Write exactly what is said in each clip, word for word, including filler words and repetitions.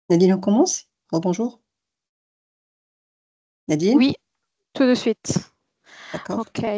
Nadine, on commence? Bonjour. Nadine, Oui, tout de suite. d'accord. OK.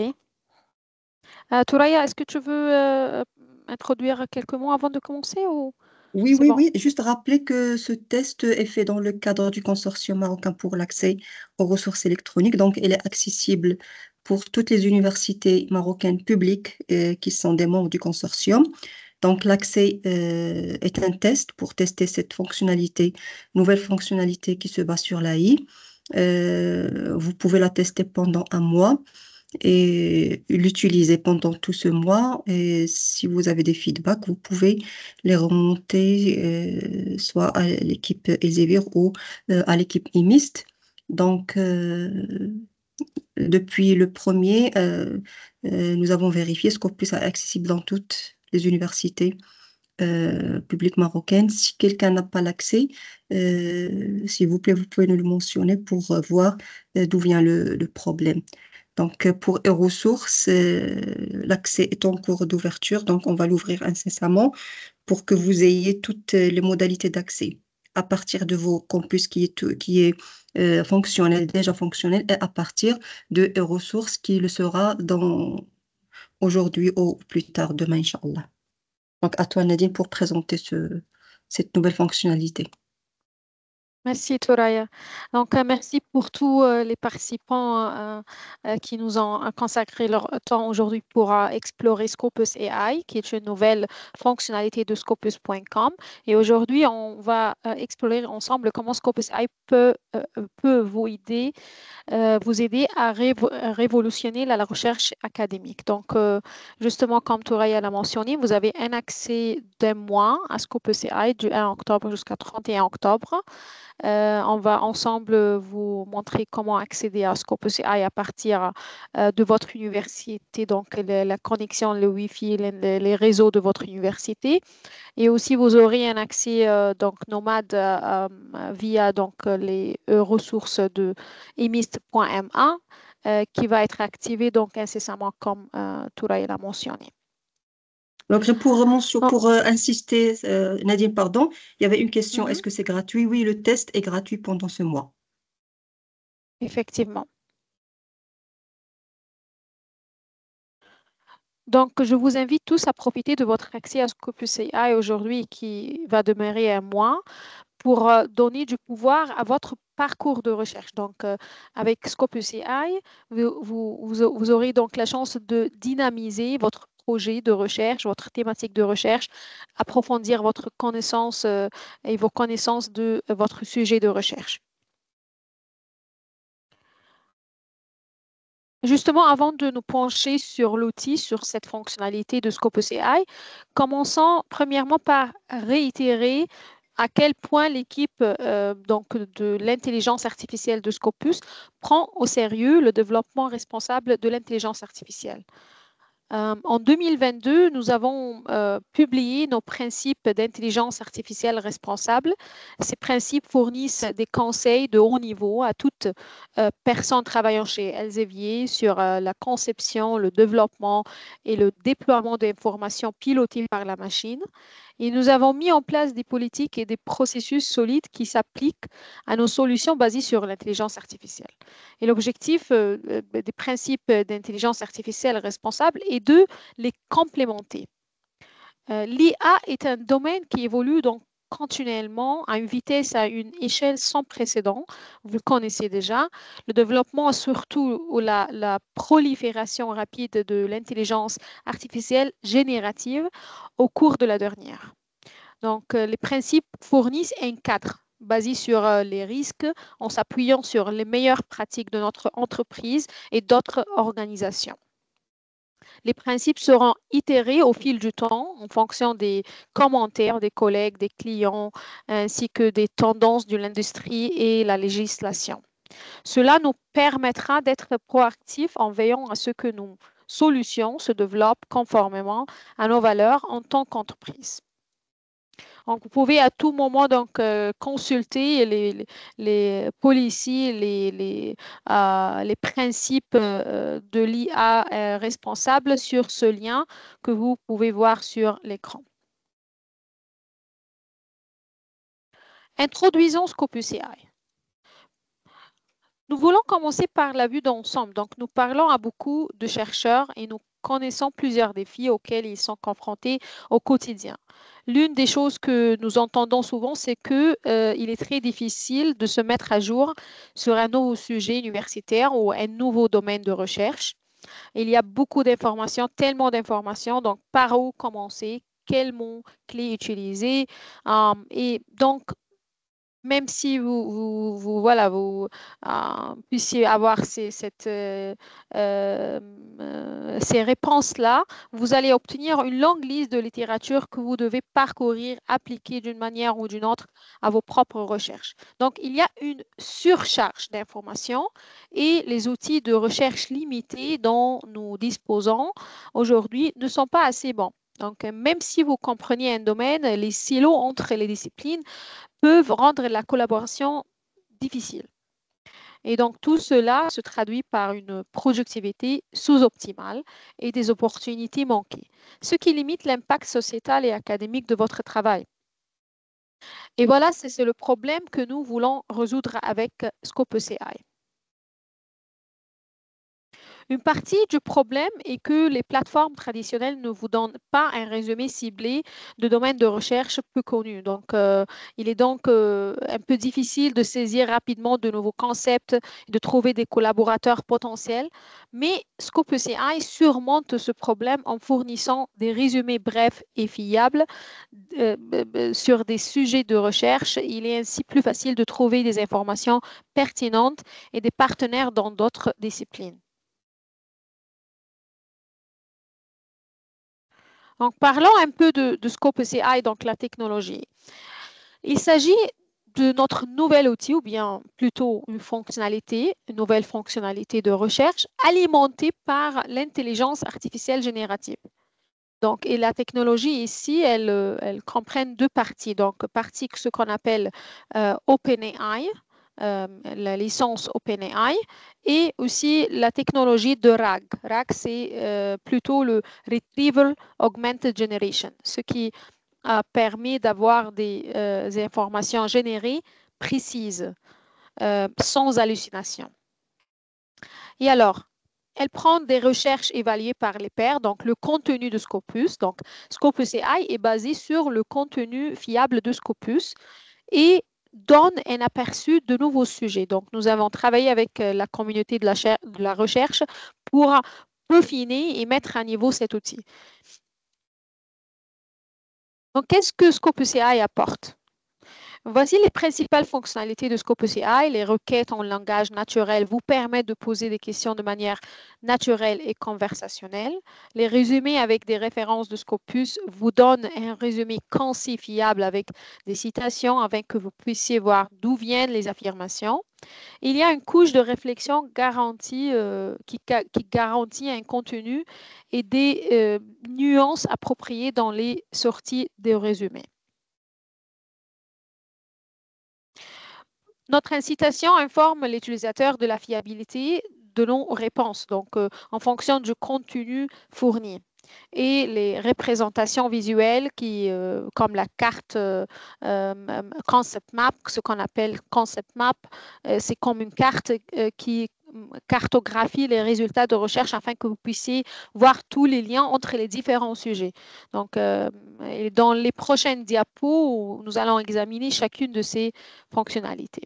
Euh, Touraya, est-ce que tu veux euh, introduire quelques mots avant de commencer ou Oui, c'est oui, bon? oui. Juste rappeler que ce test est fait dans le cadre du consortium marocain pour l'accès aux ressources électroniques. Donc, il est accessible pour toutes les universités marocaines publiques euh, qui sont des membres du consortium. Donc, l'accès euh, est un test pour tester cette fonctionnalité, nouvelle fonctionnalité qui se base sur l'A I. Euh, vous pouvez la tester pendant un mois et l'utiliser pendant tout ce mois. Et si vous avez des feedbacks, vous pouvez les remonter euh, soit à l'équipe Elsevier ou euh, à l'équipe IMIST. Donc, euh, depuis le premier, euh, euh, nous avons vérifié ce qu'on puisse être accessible dans toutes les universités euh, publiques marocaines. Si quelqu'un n'a pas l'accès, euh, s'il vous plaît, vous pouvez nous le mentionner pour euh, voir euh, d'où vient le, le problème. Donc, euh, pour Erosource, euh, l'accès est en cours d'ouverture, donc on va l'ouvrir incessamment pour que vous ayez toutes les modalités d'accès à partir de vos campus qui est, tout- qui est euh, fonctionnel, déjà fonctionnel, et à partir de Erosource qui le sera dans aujourd'hui ou plus tard demain, Inch'Allah. Donc, à toi, Nadine, pour présenter ce, cette nouvelle fonctionnalité. Merci, Touraya. Donc, euh, merci pour tous euh, les participants euh, euh, qui nous ont euh, consacré leur temps aujourd'hui pour euh, explorer Scopus A I, qui est une nouvelle fonctionnalité de scopus point com. Et aujourd'hui, on va euh, explorer ensemble comment Scopus A I peut, euh, peut vous aider euh, vous aider à, révo- à révolutionner la, la recherche académique. Donc, euh, justement, comme Touraya l'a mentionné, vous avez un accès d'un mois à Scopus A I du un octobre jusqu'à trente et un octobre. Euh, on va ensemble vous montrer comment accéder à Scopus A I à partir euh, de votre université, donc le- la connexion, le Wi-Fi, les, les- les réseaux de votre université. Et aussi, vous aurez un accès euh, donc nomade euh, euh, via donc euh, les euh, ressources de emist point m a euh, qui va être activé donc incessamment comme euh, Touraï l'a mentionné. Donc, pour, mention- Bon, pour euh, insister, euh, Nadine, pardon, il y avait une question. mhm, Est-ce que c'est gratuit? Oui, le test est gratuit pendant ce mois. effectivement. Donc, je vous invite tous à profiter de votre accès à Scopus A I aujourd'hui qui va demeurer un mois pour euh, donner du pouvoir à votre parcours de recherche. Donc, euh, avec Scopus A I, vous, vous, vous- vous aurez donc la chance de dynamiser votre projet de recherche, votre thématique de recherche, approfondir votre connaissance euh, et vos connaissances de euh, votre sujet de recherche. Justement, avant de nous pencher sur l'outil, sur cette fonctionnalité de Scopus A I, commençons premièrement par réitérer à quel point l'équipe euh, donc de l'intelligence artificielle de Scopus prend au sérieux le développement responsable de l'intelligence artificielle. Euh, en deux mille vingt-deux, nous avons euh, publié nos principes d'intelligence artificielle responsable. Ces principes fournissent des conseils de haut niveau à toute euh, personne travaillant chez Elsevier sur euh, la conception, le développement et le déploiement d'informations pilotées par la machine. Et nous avons mis en place des politiques et des processus solides qui s'appliquent à nos solutions basées sur l'intelligence artificielle. Et l'objectif euh, euh, des principes d'intelligence artificielle responsable est de les complémenter. Euh, L'I A est un domaine qui évolue donc continuellement à une vitesse, à une échelle sans précédent. Vous le connaissez déjà. Le développement, surtout ou la, la prolifération rapide de l'intelligence artificielle générative au cours de la dernière. Donc, euh, les principes fournissent un cadre basé sur euh, les risques en s'appuyant sur les meilleures pratiques de notre entreprise et d'autres organisations. Les principes seront itérés au fil du temps en fonction des commentaires des collègues, des clients, ainsi que des tendances de l'industrie et la législation. Cela nous permettra d'être proactifs en veillant à ce que nos solutions se développent conformément à nos valeurs en tant qu'entreprise. Donc, vous pouvez à tout moment donc, euh, consulter les, les, les policies, les, les, euh, les principes euh, de l'I A euh, responsable sur ce lien que vous pouvez voir sur l'écran. Introduisons Scopus A I. Nous voulons commencer par la vue d'ensemble. Donc, nous parlons à beaucoup de chercheurs et nous connaissons plusieurs défis auxquels ils sont confrontés au quotidien. L'une des choses que nous entendons souvent, c'est qu'il euh, est très difficile de se mettre à jour sur un nouveau sujet universitaire ou un nouveau domaine de recherche. Il y a beaucoup d'informations, tellement d'informations, donc par où commencer, quels mots clés utiliser. Euh, et donc, même si vous, vous, vous voilà, vous euh, puissiez avoir ces, cette, euh, euh, ces réponses-là, vous allez obtenir une longue liste de littérature que vous devez parcourir, appliquer d'une manière ou d'une autre à vos propres recherches. Donc, il y a une surcharge d'informations et les outils de recherche limités dont nous disposons aujourd'hui ne sont pas assez bons. Donc, même si vous compreniez un domaine, les silos entre les disciplines peuvent rendre la collaboration difficile. Et donc, tout cela se traduit par une productivité sous-optimale et des opportunités manquées, ce qui limite l'impact sociétal et académique de votre travail. Et voilà, c'est le problème que nous voulons résoudre avec Scopus A I. Une partie du problème est que les plateformes traditionnelles ne vous donnent pas un résumé ciblé de domaines de recherche peu connus. Donc, euh, il est donc euh, un peu difficile de saisir rapidement de nouveaux concepts, de trouver des collaborateurs potentiels. Mais Scopus A I surmonte ce problème en fournissant des résumés brefs et fiables euh, sur des sujets de recherche. Il est ainsi plus facile de trouver des informations pertinentes et des partenaires dans d'autres disciplines. Donc, parlons un peu de, de Scopus A I, donc la technologie. Il s'agit de notre nouvel outil, ou bien plutôt une fonctionnalité, une nouvelle fonctionnalité de recherche alimentée par l'intelligence artificielle générative. Donc, et la technologie ici, elle, elle comprend deux parties. Donc, partie ce qu'on appelle euh, OpenAI, euh, la licence OpenAI, et aussi la technologie de R A G. R A G, c'est euh, plutôt le Retrieval Augmented Generation, ce qui a permis d'avoir des euh, informations générées précises, euh, sans hallucination. Et alors, elle prend des recherches évaluées par les pairs, donc le contenu de Scopus. Donc, Scopus A I est basé sur le contenu fiable de Scopus et donne un aperçu de nouveaux sujets. Donc, nous avons travaillé avec la communauté de la, de la recherche pour peaufiner et mettre à niveau cet outil. Donc, qu'est-ce que Scopus A I apporte? Voici les principales fonctionnalités de Scopus A I. Les requêtes en langage naturel vous permettent de poser des questions de manière naturelle et conversationnelle. Les résumés avec des références de Scopus vous donnent un résumé concis, fiable avec des citations afin que vous puissiez voir d'où viennent les affirmations. Il y a une couche de réflexion garantie, euh, qui, qui, garantit un contenu et des euh, nuances appropriées dans les sorties des résumés. Notre incitation informe l'utilisateur de la fiabilité de nos réponses, donc euh, en fonction du contenu fourni. Et les représentations visuelles qui, euh, comme la carte euh, euh, concept map, ce qu'on appelle concept map, euh, c'est comme une carte euh, qui cartographie les résultats de recherche afin que vous puissiez voir tous les liens entre les différents sujets. Donc, euh, et dans les prochaines diapos, nous allons examiner chacune de ces fonctionnalités.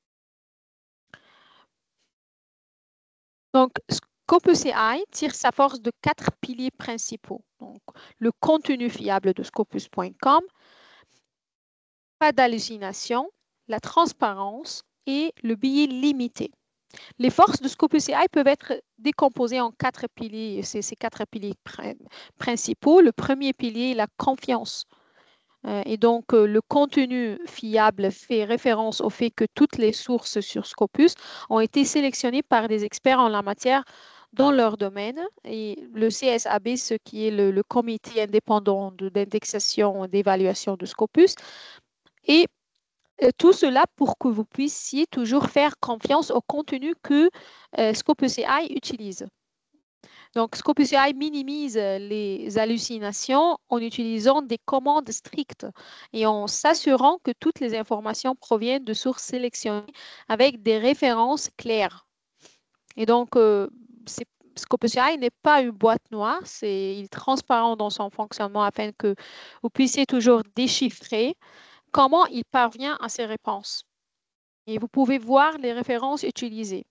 Donc, Scopus A I tire sa force de quatre piliers principaux. Donc, le contenu fiable de scopus point com, pas d'hallucination, la transparence et le billet limité. Les forces de Scopus A I peuvent être décomposées en quatre piliers, c'est ces quatre piliers principaux. Le premier pilier est la confiance. Et donc, le contenu fiable fait référence au fait que toutes les sources sur Scopus ont été sélectionnées par des experts en la matière dans leur domaine. Et le C S A B, ce qui est le, le comité indépendant d'indexation et d'évaluation de Scopus, et tout cela pour que vous puissiez toujours faire confiance au contenu que euh, Scopus A I utilise. Donc, Scopus A I minimise les hallucinations en utilisant des commandes strictes et en s'assurant que toutes les informations proviennent de sources sélectionnées avec des références claires. Et donc, euh, Scopus A I n'est pas une boîte noire, c'est, il est transparent dans son fonctionnement afin que vous puissiez toujours déchiffrer comment il parvient à ses réponses. Et vous pouvez voir les références utilisées.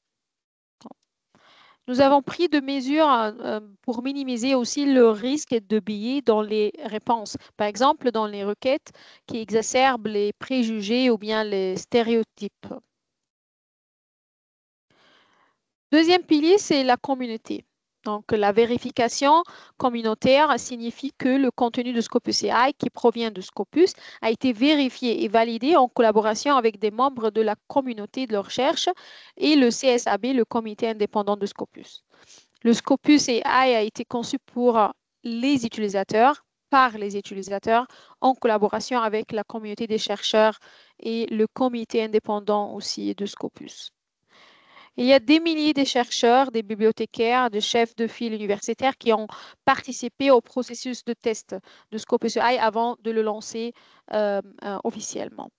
Nous avons pris de mesures euh, pour minimiser aussi le risque de biais dans les réponses. Par exemple, dans les requêtes qui exacerbent les préjugés ou bien les stéréotypes. Deuxième pilier, c'est la communauté. Donc, la vérification communautaire signifie que le contenu de Scopus A I qui provient de Scopus a été vérifié et validé en collaboration avec des membres de la communauté de recherche et le C S A B, le comité indépendant de Scopus. Le Scopus A I a été conçu pour les utilisateurs, par les utilisateurs, en collaboration avec la communauté des chercheurs et le comité indépendant aussi de Scopus. Il y a des milliers de chercheurs, des bibliothécaires, de chefs de file universitaires qui ont participé au processus de test de Scopus A I avant de le lancer euh, euh, officiellement.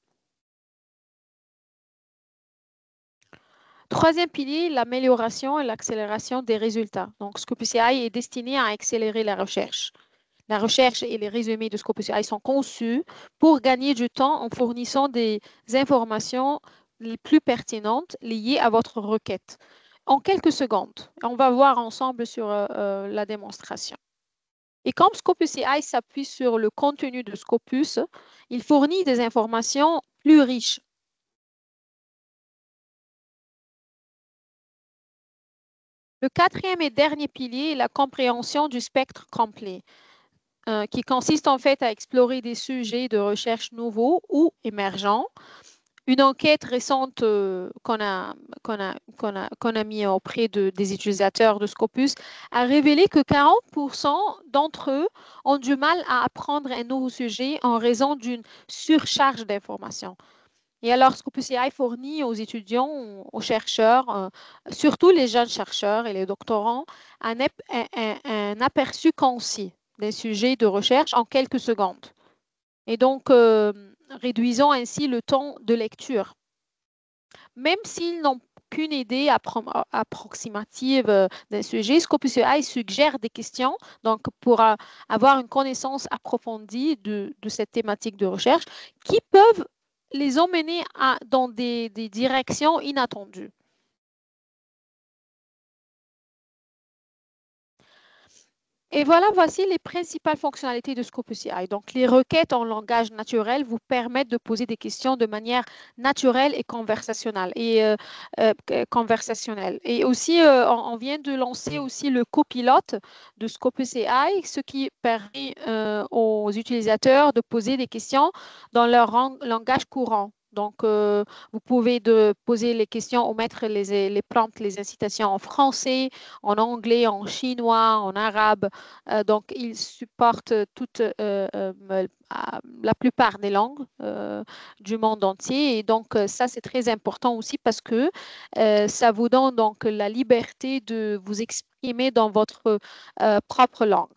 Troisième pilier, l'amélioration et l'accélération des résultats. Donc, Scopus A I est destiné à accélérer la recherche. La recherche et les résumés de Scopus A I sont conçus pour gagner du temps en fournissant des informations les plus pertinentes liées à votre requête. En quelques secondes, on va voir ensemble sur euh, la démonstration. Et comme Scopus A I s'appuie sur le contenu de Scopus, il fournit des informations plus riches. Le quatrième et dernier pilier est la compréhension du spectre complet, euh, qui consiste en fait à explorer des sujets de recherche nouveaux ou émergents. Une enquête récente euh, qu'on a, qu'on a, qu'on a, qu'on a mis auprès de, des utilisateurs de Scopus a révélé que quarante pour cent d'entre eux ont du mal à apprendre un nouveau sujet en raison d'une surcharge d'informations. Et alors, Scopus A I fournit aux étudiants, aux chercheurs, euh, surtout les jeunes chercheurs et les doctorants, un, un, un, un aperçu concis des sujets de recherche en quelques secondes. Et donc, euh, réduisant ainsi le temps de lecture. Même s'ils n'ont qu'une idée appro approximative d'un sujet, Scopus A I suggère des questions donc pour euh, avoir une connaissance approfondie de, de cette thématique de recherche qui peuvent les emmener à, dans des, des directions inattendues. Et voilà, voici les principales fonctionnalités de Scopus A I. Donc, les requêtes en langage naturel vous permettent de poser des questions de manière naturelle et conversationnelle. Et, euh, euh, conversationnelle. Et aussi, euh, on, on vient de lancer aussi le copilote de Scopus A I, ce qui permet euh, aux utilisateurs de poser des questions dans leur langage courant. Donc, euh, vous pouvez de poser les questions ou mettre les, les prompts, les incitations en français, en anglais, en chinois, en arabe. Euh, donc, il supporte toute, euh, euh, la plupart des langues euh, du monde entier. Et donc, ça, c'est très important aussi parce que euh, ça vous donne donc la liberté de vous exprimer dans votre euh, propre langue.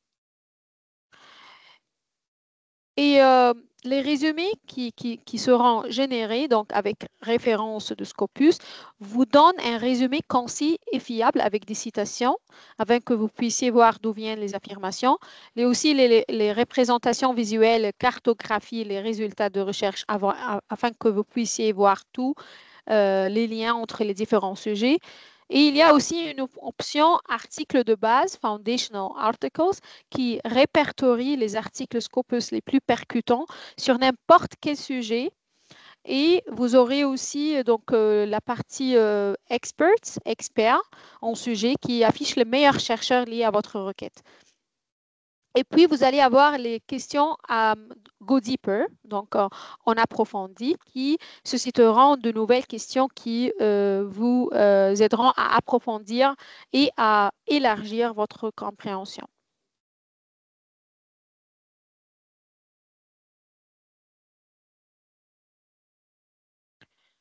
Et euh, les résumés qui, qui, qui, seront générés donc avec référence de Scopus vous donnent un résumé concis et fiable avec des citations afin que vous puissiez voir d'où viennent les affirmations, mais aussi les, les représentations visuelles cartographient les résultats de recherche avant, afin que vous puissiez voir tous euh, les liens entre les différents sujets. Et il y a aussi une option articles de base, Foundational Articles, qui répertorie les articles Scopus les plus percutants sur n'importe quel sujet. Et vous aurez aussi donc euh, la partie euh, Experts, experts en sujet, qui affiche les meilleurs chercheurs liés à votre requête. Et puis, vous allez avoir les questions à Go Deeper, donc euh, en approfondi, qui susciteront de nouvelles questions qui euh, vous euh, aideront à approfondir et à élargir votre compréhension.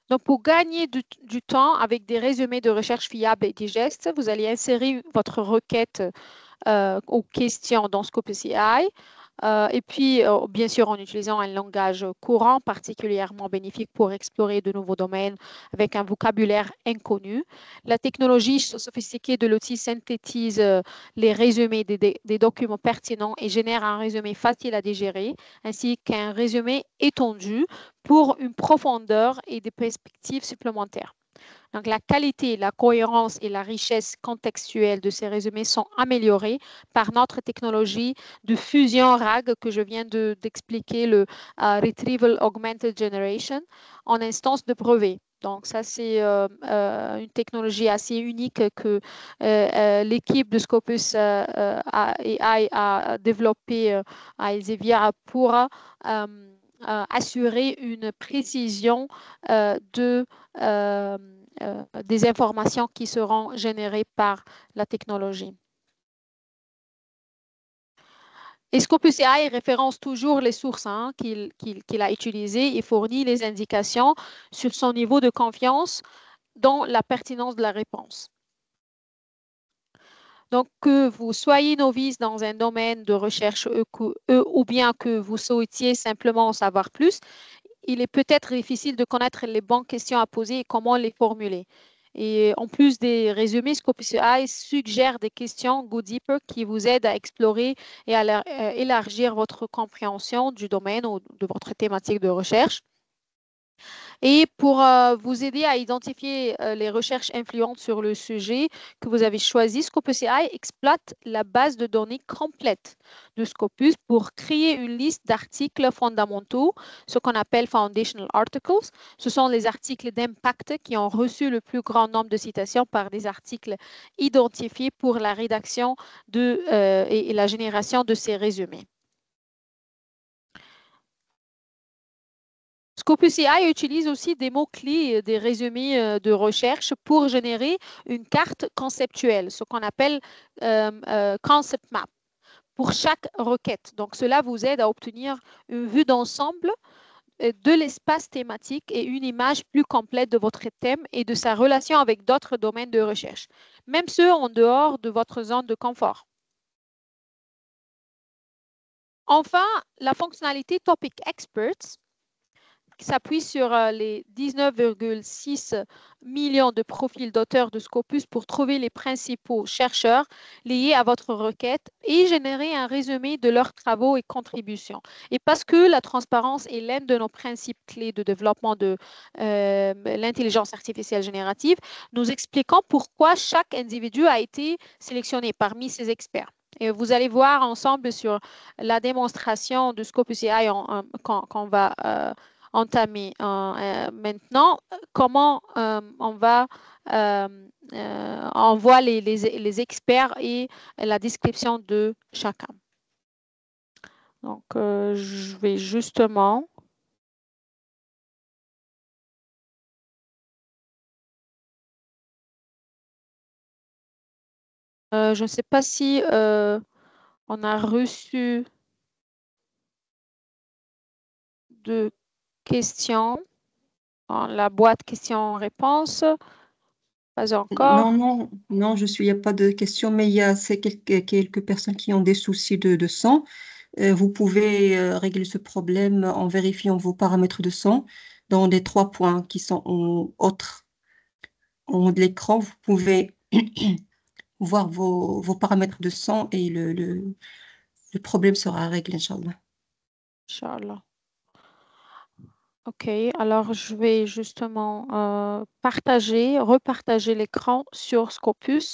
Donc, pour gagner du, du temps avec des résumés de recherche fiables et digestes, vous allez insérer votre requête euh, aux questions dans Scopus A I. Euh, et puis, euh, bien sûr, en utilisant un langage courant particulièrement bénéfique pour explorer de nouveaux domaines avec un vocabulaire inconnu. La technologie sophistiquée de l'outil synthétise euh, les résumés des, des, des documents pertinents et génère un résumé facile à digérer, ainsi qu'un résumé étendu pour une profondeur et des perspectives supplémentaires. Donc, la qualité, la cohérence et la richesse contextuelle de ces résumés sont améliorées par notre technologie de fusion R A G que je viens de, d'expliquer, le uh, Retrieval Augmented Generation, en instance de brevet. Donc, ça, c'est euh, euh, une technologie assez unique que euh, euh, l'équipe de Scopus euh, euh, A I a développée euh, à Elsevier pour euh, euh, assurer une précision euh, de euh, euh, des informations qui seront générées par la technologie. Et Scopus A I référence toujours les sources hein, qu'il qu'il, qu'il a utilisées et fournit les indications sur son niveau de confiance dans la pertinence de la réponse. Donc, que vous soyez novice dans un domaine de recherche ou bien que vous souhaitiez simplement en savoir plus, il est peut-être difficile de connaître les bonnes questions à poser et comment les formuler. Et en plus des résumés, Scopus A I suggère des questions Go Deeper qui vous aident à explorer et à élargir votre compréhension du domaine ou de votre thématique de recherche. Et pour euh, vous aider à identifier euh, les recherches influentes sur le sujet que vous avez choisi, Scopus A I exploite la base de données complète de Scopus pour créer une liste d'articles fondamentaux, ce qu'on appelle Foundational Articles. Ce sont les articles d'impact qui ont reçu le plus grand nombre de citations par des articles identifiés pour la rédaction de, euh, et, et la génération de ces résumés. Scopus A I utilise aussi des mots-clés, des résumés de recherche pour générer une carte conceptuelle, ce qu'on appelle euh, euh, concept map, pour chaque requête. Donc, cela vous aide à obtenir une vue d'ensemble de l'espace thématique et une image plus complète de votre thème et de sa relation avec d'autres domaines de recherche, même ceux en dehors de votre zone de confort. Enfin, la fonctionnalité Topic Experts qui s'appuie sur euh, les dix-neuf virgule six millions de profils d'auteurs de Scopus pour trouver les principaux chercheurs liés à votre requête et générer un résumé de leurs travaux et contributions. Et parce que la transparence est l'un de nos principes clés de développement de euh, l'intelligence artificielle générative, nous expliquons pourquoi chaque individu a été sélectionné parmi ces experts. Et vous allez voir ensemble sur la démonstration de Scopus A I qu'on va euh, entamer euh, maintenant, comment euh, on va, euh, euh, on voit les, les, les experts et la description de chacun. Donc, euh, je vais justement euh, je ne sais pas si euh, on a reçu de questions dans la boîte questions-réponses. Pas encore. Non, non, non, je suis, il n'y a pas de question, mais il y a c'est quelques, quelques personnes qui ont des soucis de, de son. Euh, vous pouvez euh, régler ce problème en vérifiant vos paramètres de son dans les trois points qui sont en autre en haut de l'écran. Vous pouvez voir vos, vos paramètres de son et le, le, le problème sera réglé, Inch'Allah. Inch'Allah. OK, alors je vais justement euh, partager, repartager l'écran sur Scopus.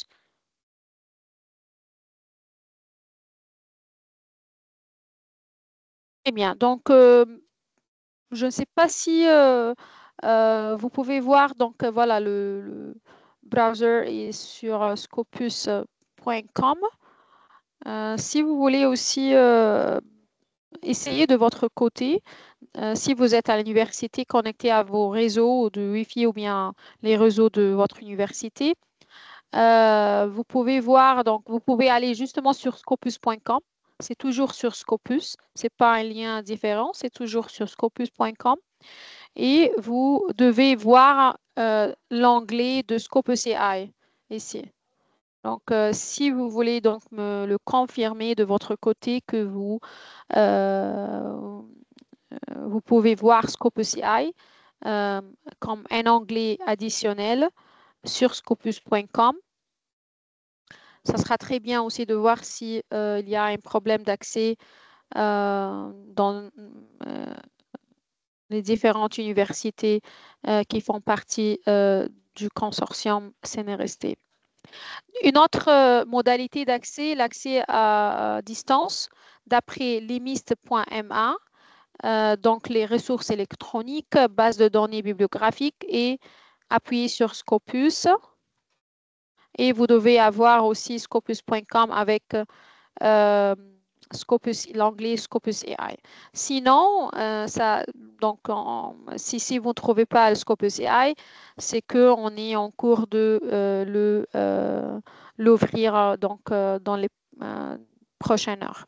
Eh bien, donc euh, je ne sais pas si euh, euh, vous pouvez voir, donc euh, voilà, le, le browser est sur euh, scopus point com. Euh, si vous voulez aussi euh, essayer de votre côté, euh, si vous êtes à l'université connecté à vos réseaux de Wi-Fi ou bien les réseaux de votre université, euh, vous pouvez voir, donc vous pouvez aller justement sur scopus point com. C'est toujours sur Scopus. Ce n'est pas un lien différent, c'est toujours sur scopus point com. et vous devez voir euh, l'onglet de Scope E C I ici. Donc, euh, si vous voulez donc me le confirmer de votre côté que vous, euh, vous pouvez voir Scope E C I euh, comme un onglet additionnel sur scopus point com. Ça sera très bien aussi de voir s'il euh, y a un problème d'accès euh, dans euh, les différentes universités euh, qui font partie euh, du consortium C N R S T. Une autre euh, modalité d'accès, l'accès à, à distance, d'après limist point M A, euh, donc les ressources électroniques, base de données bibliographiques, et appuyer sur Scopus. Et vous devez avoir aussi scopus point com avec euh, Scopus, l'onglet Scopus A I. Sinon, euh, ça, donc, en, si, si vous ne trouvez pas le Scopus A I, c'est qu'on est en cours de euh, le, euh, l'ouvrir donc, euh, dans les euh, prochaines heures.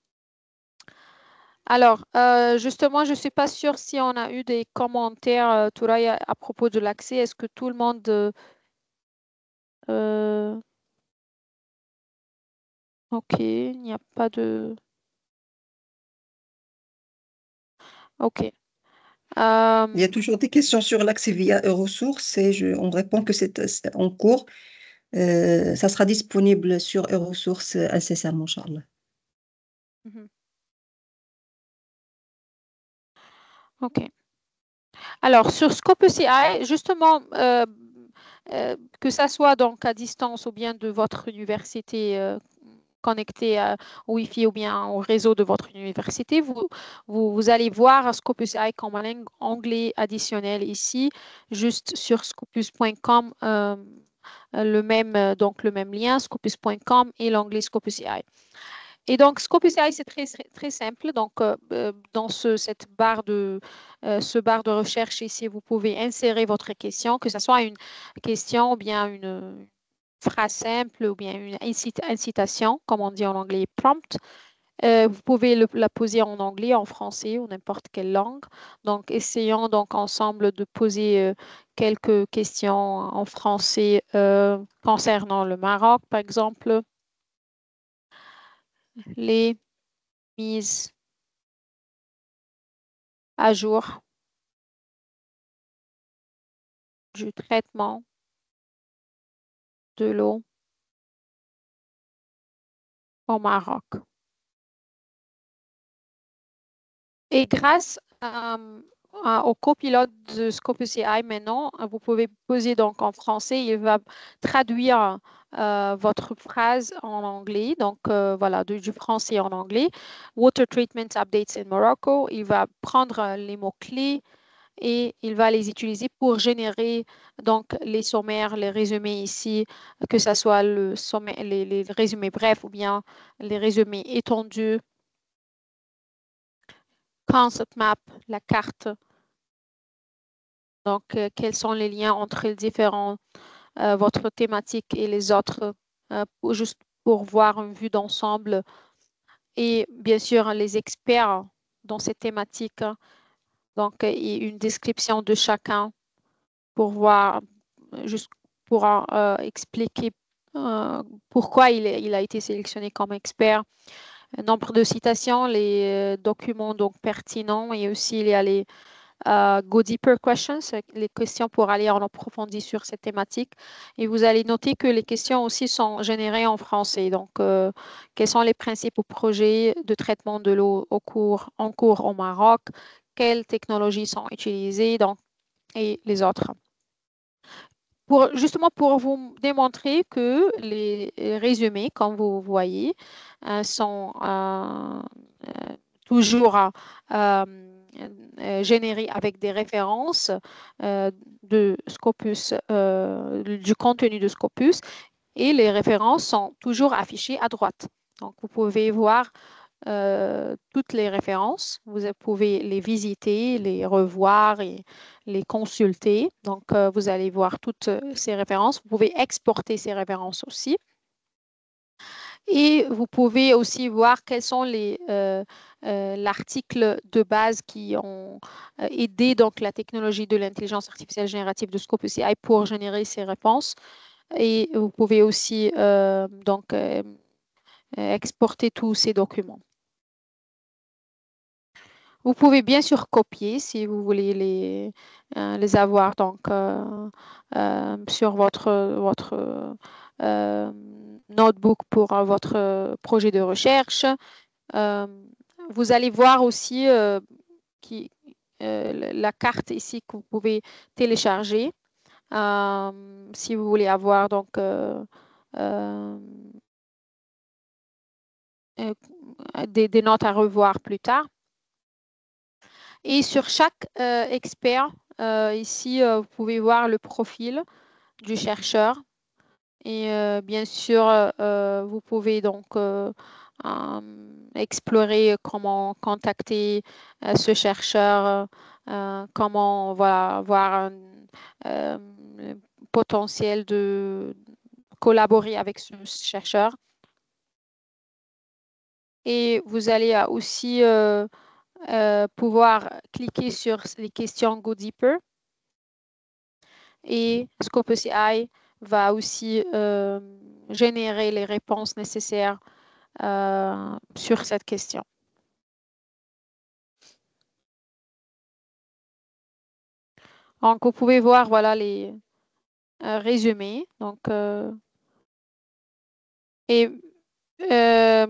Alors, euh, justement, je ne suis pas sûre si on a eu des commentaires, euh, Touraï, à, à propos de l'accès. Est-ce que tout le monde... Euh, ok, il n'y a pas de... Ok. Euh, Il y a toujours des questions sur l'accès via Eurosource et je, on répond que c'est c'est en cours. Euh, ça sera disponible sur Eurosource incessamment, Inch'Allah. mhm. Ok. Alors, sur Scope E C I, justement, euh, euh, que ça soit donc à distance ou bien de votre université euh, connectée à- au Wi-Fi ou bien au réseau de votre université, vous, vous, vous allez voir Scope E C I comme un onglet additionnel ici, juste sur scopus point com, euh, le même, euh, donc le même lien, scopus point com et l'onglet Scope E C I. Et donc, Scope E C I, c'est très, très simple. Donc, euh, euh, dans ce, cette barre de, euh, ce barre de recherche ici, vous pouvez insérer votre question, que ce soit une question ou bien une phrase simple ou bien une incita- incitation, comme on dit en anglais, prompt. Euh, vous pouvez le- la poser en anglais, en français ou n'importe quelle langue. Donc, essayons donc ensemble de poser euh, quelques questions en français euh, concernant le Maroc, par exemple. Les mises à jour du traitement de l'eau au Maroc. Et grâce euh, à- au copilote de Scope E C I maintenant, vous pouvez poser donc en français, il va traduire euh, votre phrase en anglais, donc euh, voilà, du, du français en anglais. Water treatment updates in Morocco, il va prendre euh, les mots-clés et il va les utiliser pour générer donc les sommaires, les résumés ici, que ce soit le sommaire, les, les résumés brefs ou bien les résumés étendus. Concept map, la carte. Donc, euh, quels sont les liens entre les différents, euh, votre thématique et les autres, euh, pour, juste pour voir une vue d'ensemble. Et bien sûr, les experts dans ces thématiques, hein. Donc, euh, et une description de chacun pour voir, juste pour euh, expliquer euh, pourquoi il, il a été sélectionné comme expert. Un nombre de citations, les euh, documents donc pertinents et aussi il y a les euh, Go Deeper Questions, les questions pour aller en approfondi sur cette thématique. Et vous allez noter que les questions aussi sont générées en français. Donc, euh, quels sont les principaux projets de traitement de l'eau au cours, en cours au Maroc? Quelles technologies sont utilisées donc, et les autres? Pour, justement pour vous démontrer que les résumés, comme vous voyez, euh, sont euh, euh, toujours euh, euh, générés avec des références euh, de Scopus, euh, du contenu de Scopus, et les références sont toujours affichées à droite. Donc, vous pouvez voir euh, toutes les références. Vous pouvez les visiter, les revoir et les consulter. Donc, euh, vous allez voir toutes ces références. Vous pouvez exporter ces références aussi. Et vous pouvez aussi voir quels sont les euh, euh, l'article de base qui ont euh, aidé donc la technologie de l'intelligence artificielle générative de Scope A I pour générer ces réponses. Et vous pouvez aussi euh, donc euh, exporter tous ces documents. Vous pouvez bien sûr copier si vous voulez les, euh, les avoir donc, euh, euh, sur votre, votre euh, notebook pour euh, votre projet de recherche. Euh, vous allez voir aussi euh, qui, euh, la carte ici que vous pouvez télécharger euh, si vous voulez avoir donc euh, euh, euh, des, des notes à revoir plus tard. Et sur chaque euh, expert, euh, ici, euh, vous pouvez voir le profil du chercheur. Et euh, bien sûr, euh, vous pouvez donc euh, euh, explorer comment contacter euh, ce chercheur, euh, comment voilà, voir un euh, potentiel de collaborer avec ce chercheur. Et vous allez euh, aussi euh, euh, pouvoir cliquer sur les questions Go Deeper. Et Scope A I va aussi euh, générer les réponses nécessaires euh, sur cette question. Donc, vous pouvez voir voilà, les euh, résumés. Donc, euh, et euh,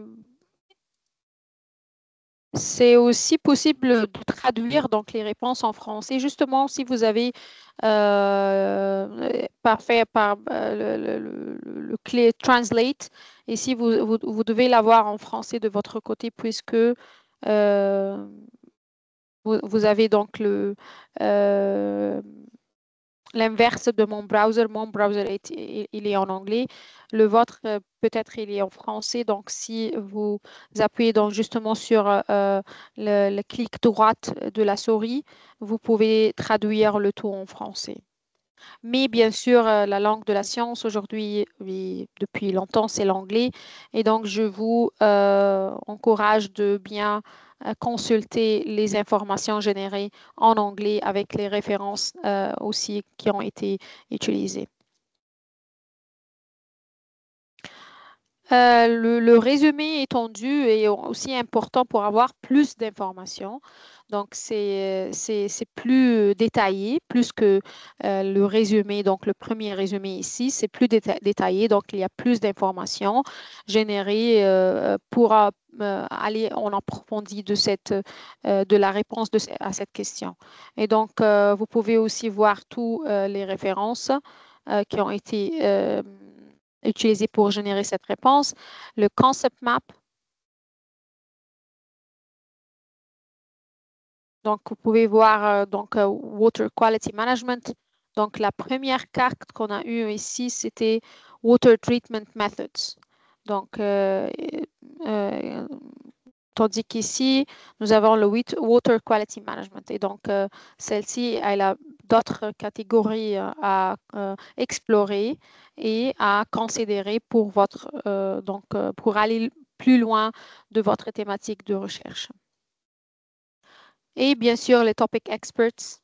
c'est aussi possible de traduire donc, les réponses en français. Justement, si vous avez euh, parfait par euh, le, le, le, le clé Translate, et si vous, vous, vous devez l'avoir en français de votre côté, puisque euh, vous, vous avez donc le euh, l'inverse de mon browser. Mon browser, est, il est en anglais. Le vôtre, euh, peut-être, il est en français. Donc, si vous appuyez donc justement sur euh, le, le clic droite de la souris, vous pouvez traduire le tout en français. Mais bien sûr, euh, la langue de la science aujourd'hui, oui, depuis longtemps, c'est l'anglais. Et donc, je vous euh, encourage de bien euh, consulter les informations générées en anglais avec les références euh, aussi qui ont été utilisées. Euh, le, le résumé étendu est aussi important pour avoir plus d'informations. Donc, c'est, c'est, c'est plus détaillé, plus que euh, le résumé. Donc, le premier résumé ici, c'est plus déta- détaillé. Donc, il y a plus d'informations générées euh, pour euh, aller en approfondi de, cette, euh, de la réponse de, à cette question. Et donc, euh, vous pouvez aussi voir toutes euh, les références euh, qui ont été euh, utilisé pour générer cette réponse. Le concept map. Donc, vous pouvez voir euh, donc, uh, Water Quality Management. Donc, la première carte qu'on a eue ici, c'était Water Treatment Methods. Donc, euh, euh, tandis qu'ici, nous avons le Water Quality Management. Et donc, euh, celle-ci, elle a d'autres catégories euh, à euh, explorer et à considérer pour, votre, euh, donc, euh, pour aller plus loin de votre thématique de recherche. Et bien sûr, les topic experts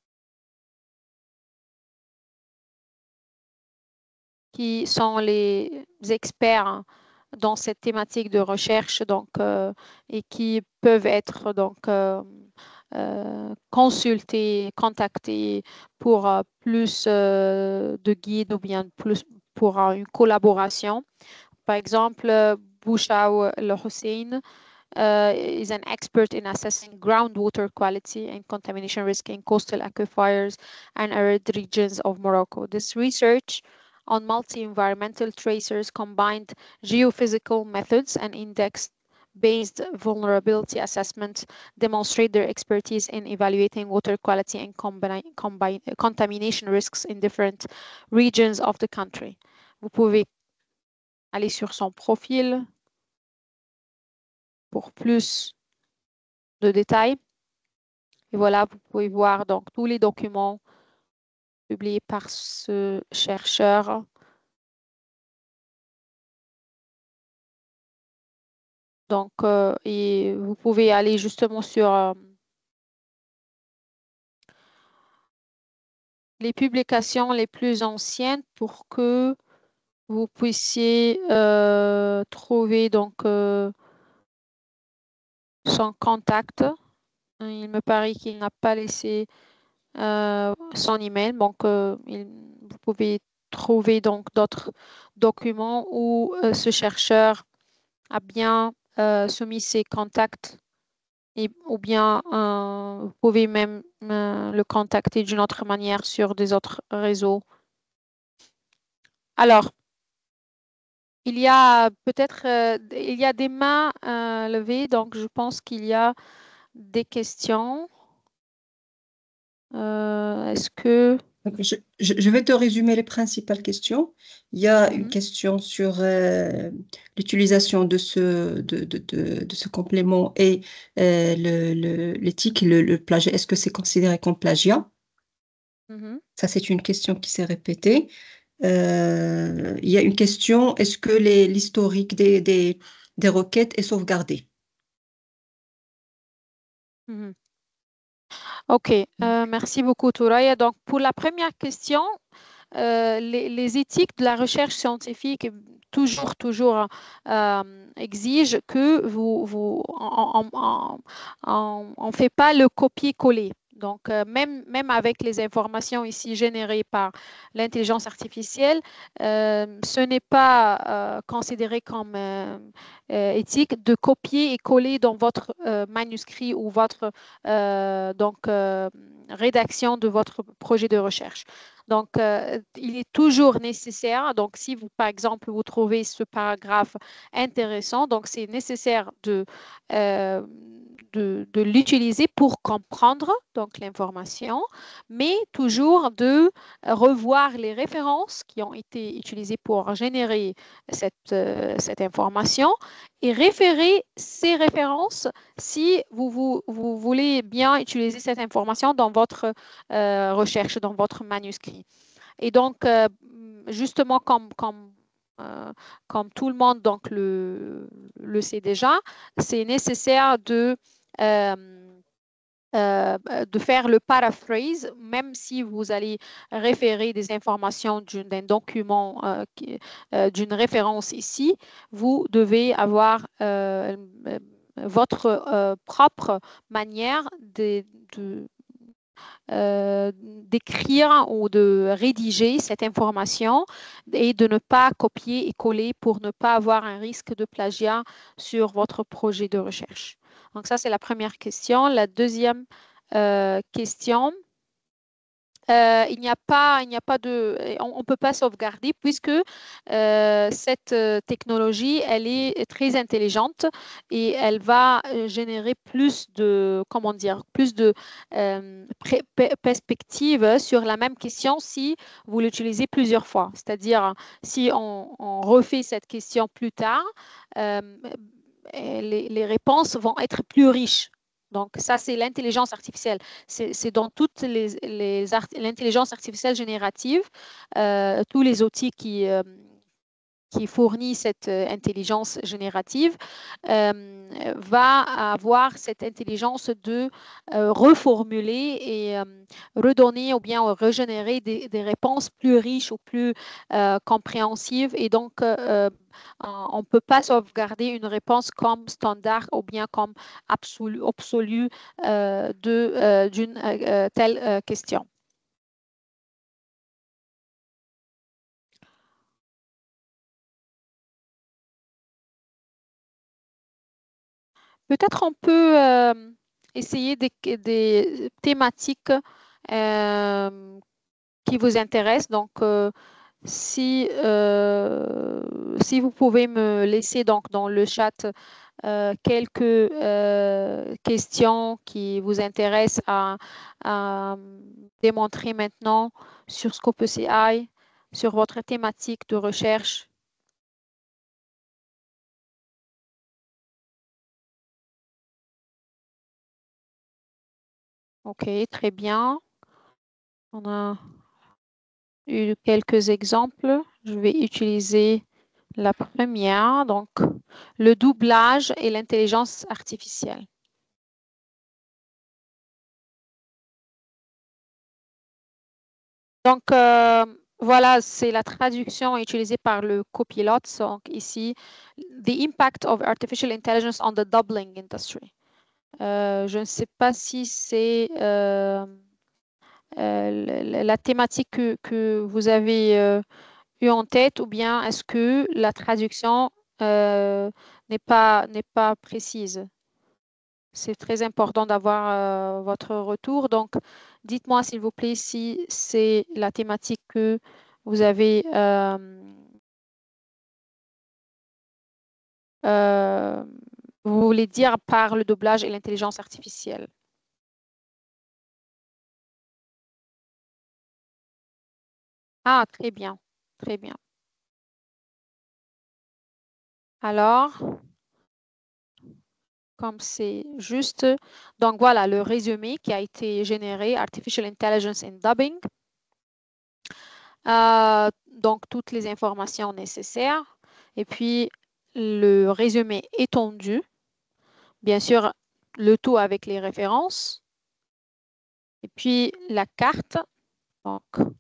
qui sont les experts dans cette thématique de recherche donc, euh, et qui peuvent être donc, euh, euh, consultés, contactés pour euh, plus euh, de guides ou bien plus pour euh, une collaboration. Par exemple, Bouchao El-Hussein uh, is an expert in assessing groundwater quality and contamination risk in coastal aquifers and arid regions of Morocco. This research on multi-environmental tracers combined geophysical methods and index-based vulnerability assessment demonstrate their expertise in evaluating water quality and combine, combine, contamination risks in different regions of the country. Vous pouvez aller sur son profil pour plus de détails. Et voilà, vous pouvez voir donc tous les documents publiés par ce chercheur Donc, euh, et vous pouvez aller justement sur euh, les publications les plus anciennes pour que vous puissiez euh, trouver donc euh, son contact. Il me paraît qu'il n'a pas laissé euh, son email. Donc, euh, il- vous pouvez trouver donc d'autres documents où euh, ce chercheur a bien euh, soumis ses contacts et, ou bien euh, vous pouvez même euh, le contacter d'une autre manière sur des autres réseaux. Alors, il y a peut-être euh, il y a des mains euh, levées, donc je pense qu'il y a des questions. Euh, est-ce que... Donc, je, je- je vais te résumer les principales questions. Il y a une Mhm, question sur euh, l'utilisation de ce, de, de, de, de ce complément et euh, le, le- l'éthique, le, le plagiat. Est-ce que c'est considéré comme plagiat? mhm. Ça, c'est une question qui s'est répétée. Euh, il y a une question, est-ce que les- l'historique des, des, des requêtes est sauvegardé? Mhm. OK, euh, merci beaucoup, Touraya. Donc, pour la première question, euh, les, les éthiques de la recherche scientifique toujours, toujours euh, exigent que vous, vous on ne fait pas le copier-coller. Donc, euh, même, même avec les informations ici générées par l'intelligence artificielle, euh, ce n'est pas euh, considéré comme euh, euh, éthique de copier et coller dans votre euh, manuscrit ou votre euh, donc, euh, rédaction de votre projet de recherche. Donc, euh, il est toujours nécessaire, donc si vous, par exemple, vous trouvez ce paragraphe intéressant, donc c'est nécessaire de, euh, de, de l'utiliser pour comprendre donc l'information, mais toujours de revoir les références qui ont été utilisées pour générer cette, euh, cette information et référer ces références si vous, vous, vous voulez bien utiliser cette information dans votre euh, recherche, dans votre manuscrit. Et donc, euh, justement, comme, comme, euh, comme tout le monde donc, le, le sait déjà, c'est nécessaire de, euh, euh, de faire le paraphrase, même si vous allez référer des informations d'un document, euh, qui- euh, d'une référence ici, vous devez avoir euh, votre euh, propre manière de, de euh, d'écrire ou de rédiger cette information et de ne pas copier et coller pour ne pas avoir un risque de plagiat sur votre projet de recherche. Donc ça, c'est la première question. La deuxième euh, question, euh, il n'y a pas, il n'y a pas de, on ne peut pas sauvegarder puisque euh, cette euh, technologie, elle est très intelligente et elle va euh, générer plus de, comment dire, plus de euh, perspectives sur la même question si vous l'utilisez plusieurs fois. C'est-à-dire, si on, on refait cette question plus tard, euh, les, les réponses vont être plus riches. Donc, ça, c'est l'intelligence artificielle. C'est dans toutes les, les l'intelligence artificielle générative, euh, tous les outils qui, euh, qui fournit cette euh, intelligence générative euh, va avoir cette intelligence de euh, reformuler et euh, redonner ou bien régénérer des, des réponses plus riches ou plus euh, compréhensives. Et donc, euh, on ne peut pas sauvegarder une réponse comme standard ou bien comme absolue, absolue euh, de, euh, d'une euh, telle euh, question. Peut-être on peut euh, essayer des, des thématiques euh, qui vous intéressent. Donc, euh, si, euh, si vous pouvez me laisser donc dans le chat euh, quelques euh, questions qui vous intéressent à, à démontrer maintenant sur Scope E C I, sur votre thématique de recherche. OK, très bien. On a eu quelques exemples. Je vais utiliser La première, donc, le doublage et l'intelligence artificielle. Donc, euh, voilà, c'est la traduction utilisée par le copilote. Donc, ici, the impact of artificial intelligence on the doubling industry. Euh, je ne sais pas si c'est euh, euh, la, la thématique que, que vous avez euh, eu en tête ou bien est-ce que la traduction euh, n'est pas, n'est pas précise? C'est très important d'avoir euh, votre retour. Donc, dites-moi s'il vous plaît si c'est la thématique que vous avez euh, euh, vous voulez dire par le doublage et l'intelligence artificielle. Ah, très bien, très bien. Alors, comme c'est juste, donc voilà le résumé qui a été généré, Artificial Intelligence in Dubbing. Euh, donc, toutes les informations nécessaires. Et puis, le résumé étendu. Bien sûr, le tout avec les références. Et puis, la carte. Donc,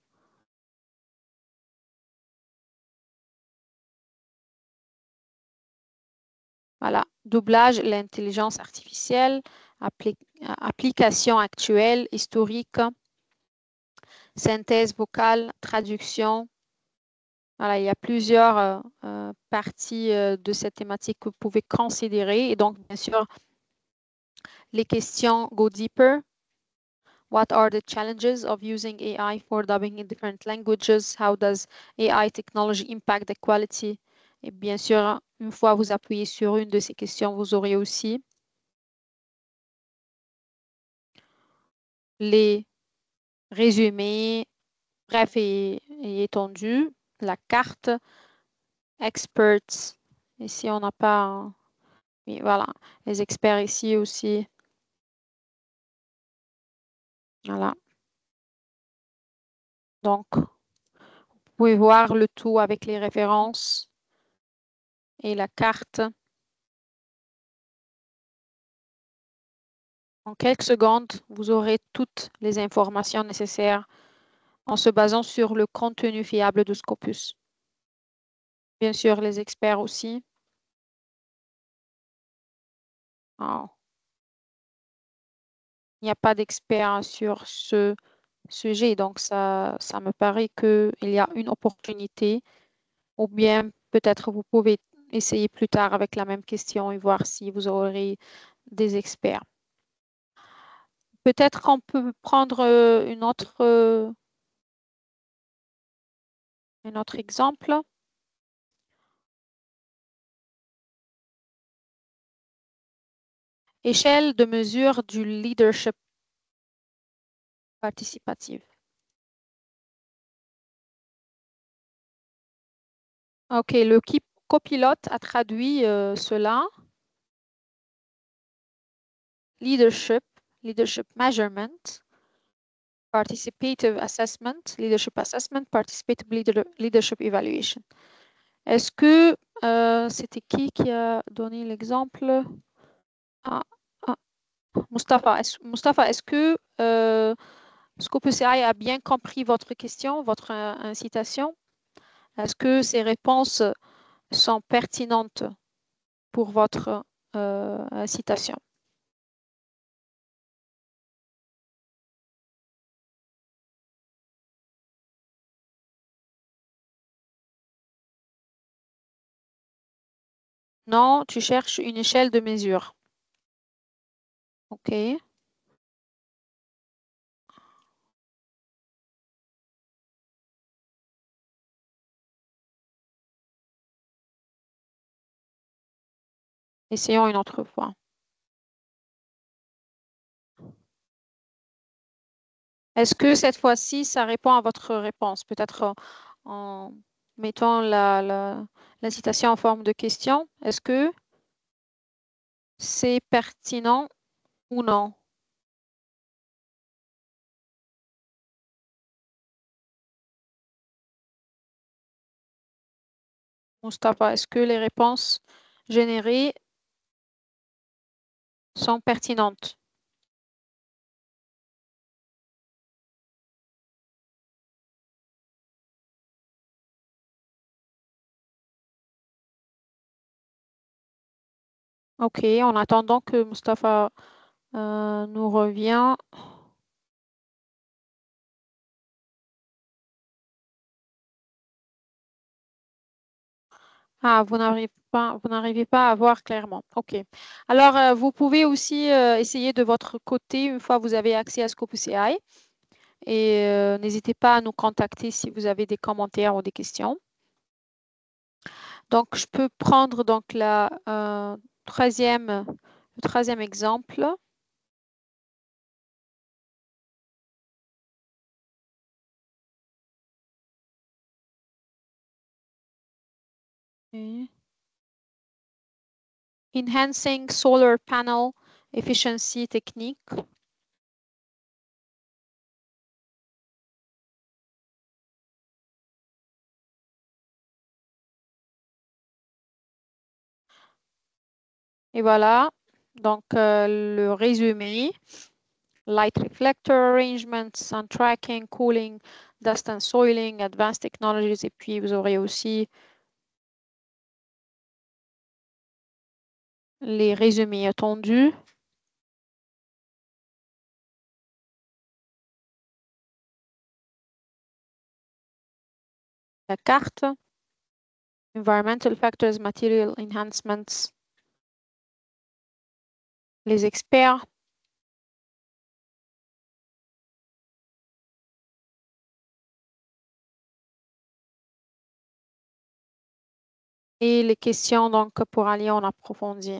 voilà, doublage, l'intelligence artificielle, appli application actuelle, historique, synthèse vocale, traduction. Voilà, il y a plusieurs euh, euh, parties euh, de cette thématique que vous pouvez considérer. Et donc, bien sûr, les questions go deeper. What are the challenges of using A I for dubbing in different languages? How does A I technology impact the quality? Et bien sûr, une fois vous appuyez sur une de ces questions, vous aurez aussi les résumés brefs et, et étendus, la carte, experts. Ici, on n'a pas... Mais voilà, les experts ici aussi. Voilà. Donc, vous pouvez voir le tout avec les références et la carte. En quelques secondes, vous aurez toutes les informations nécessaires en se basant sur le contenu fiable de Scopus. Bien sûr, les experts aussi. Oh. Il n'y a pas d'experts sur ce sujet, donc ça, ça me paraît qu'il y a une opportunité, ou bien peut-être vous pouvez essayer plus tard avec la même question et voir si vous aurez des experts. Peut-être qu'on peut prendre euh, une autre, euh, un autre exemple. Échelle de mesure du leadership participatif. OK, le copilote a traduit euh, cela. Leadership, leadership measurement, participative assessment, leadership assessment, participative leader, leadership evaluation. Est-ce que euh, c'était qui qui a donné l'exemple? Ah, ah, Mustapha, est-ce, Mustapha, est-ce que euh, Scopus A I a bien compris votre question, votre euh, incitation? Est-ce que ces réponses sont pertinentes pour votre euh, incitation? Non, tu cherches une échelle de mesure. OK. Essayons une autre fois. Est-ce que cette fois-ci, ça répond à votre réponse? Peut-être en, en mettant la, la, l'incitation en forme de question. Est-ce que c'est pertinent ou non? Mustapha, est-ce que les réponses générées sont pertinentes? OK, en attendant que Mustapha euh, nous revient. Ah, vous n'arrivez pas, vous n'arrivez pas à voir clairement. OK. Alors, euh, vous pouvez aussi euh, essayer de votre côté une fois que vous avez accès à ScopeCI. Et euh, n'hésitez pas à nous contacter si vous avez des commentaires ou des questions. Donc, je peux prendre donc la euh, troisième, le troisième exemple. Okay. Enhancing solar panel efficiency technique. Et voilà, donc euh, le résumé. Light reflector arrangements and tracking, cooling, dust and soiling, advanced technologies. Et puis, vous aurez aussi les résumés attendus. La carte. Environmental factors, material enhancements. Les experts. Et les questions donc pour aller en approfondi.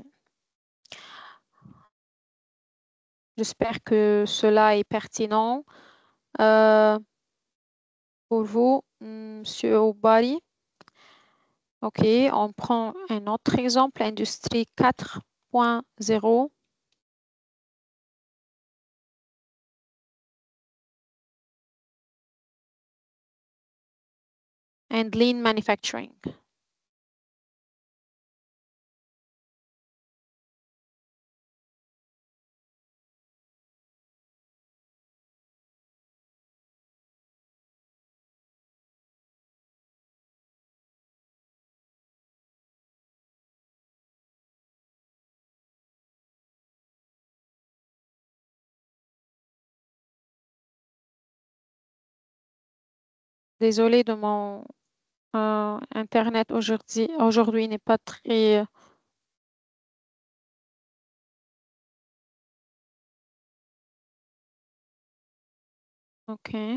J'espère que cela est pertinent euh, pour vous, Monsieur Obari. OK, on prend un autre exemple, industrie quatre point zéro. And lean manufacturing. Désolée de mon euh, Internet aujourd'hui. Aujourd'hui n'est pas très... euh, OK.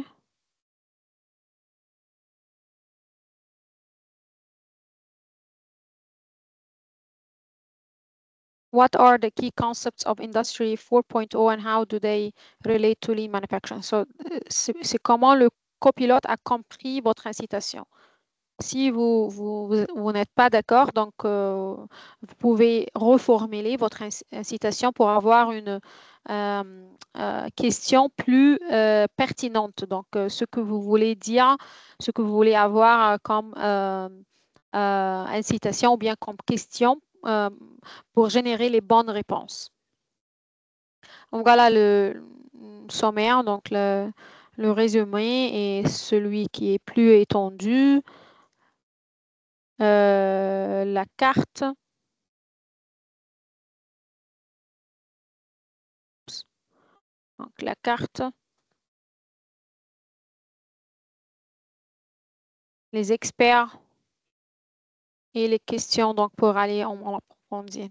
What are the key concepts of Industry four point oh and how do they relate to lean manufacturing? So, euh, c'est c'est comment le copilote a compris votre incitation. Si vous, vous, vous, vous n'êtes pas d'accord, donc euh, vous pouvez reformuler votre inc- incitation pour avoir une euh, euh, question plus euh, pertinente. Donc, euh, ce que vous voulez dire, ce que vous voulez avoir euh, comme euh, euh, incitation ou bien comme question euh, pour générer les bonnes réponses. Donc, voilà le sommaire, donc le, le résumé est celui qui est plus étendu. Euh, la carte. Donc, la carte. Les experts et les questions donc pour aller en, en approfondir.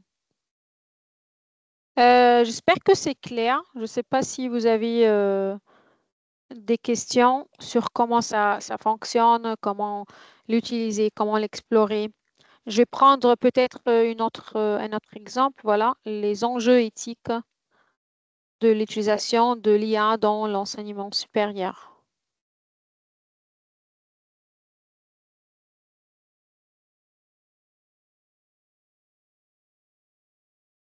Euh, j'espère que c'est clair. Je ne sais pas si vous avez euh, des questions sur comment ça, ça fonctionne, comment l'utiliser, comment l'explorer. Je vais prendre peut-être euh, une autre, euh, un autre exemple. Voilà, les enjeux éthiques de l'utilisation de l'I A dans l'enseignement supérieur.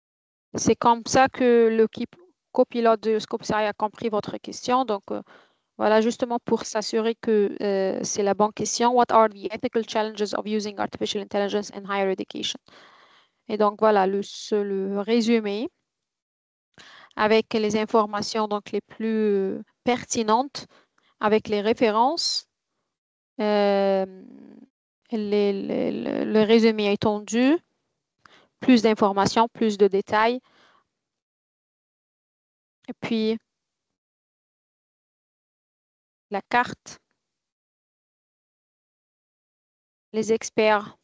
C'est comme ça que le copilote de ScopeCI a compris votre question. Donc, euh, Voilà, justement pour s'assurer que euh, c'est la bonne question. What are the ethical challenges of using artificial intelligence in higher education? Et donc, voilà le, ce- le résumé avec les informations donc, les plus pertinentes, avec les références. Euh, les- les- le, le résumé étendu, plus d'informations, plus de détails. Et puis, la carte, les experts